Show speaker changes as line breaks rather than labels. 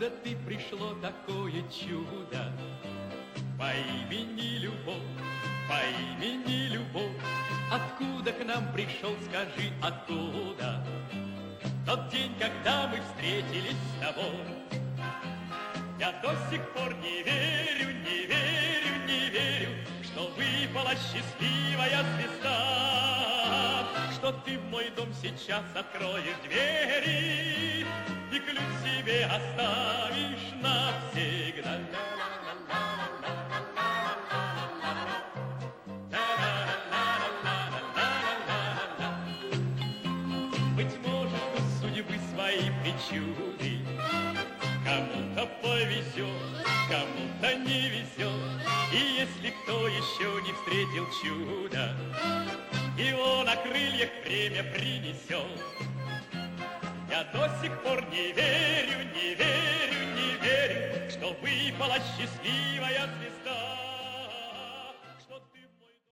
откуда ты пришло такое чудо? По имени Любовь, по имени Любовь. Откуда к нам пришел, скажи, оттуда? Тот день, когда мы встретились с тобой, я до сих пор не верю, не верю, не верю, что выпала счастливая звезда, что ты в мой дом сейчас откроешь двери и ключ себе оставишь навсегда. Быть может, у судьбы свои причуды, кому-то повезет, кому-то не везет. И если кто еще не встретил чудо, его на крыльях время принесет. Я до сих пор не верю, не верю, не верю, что выпала счастливая звезда.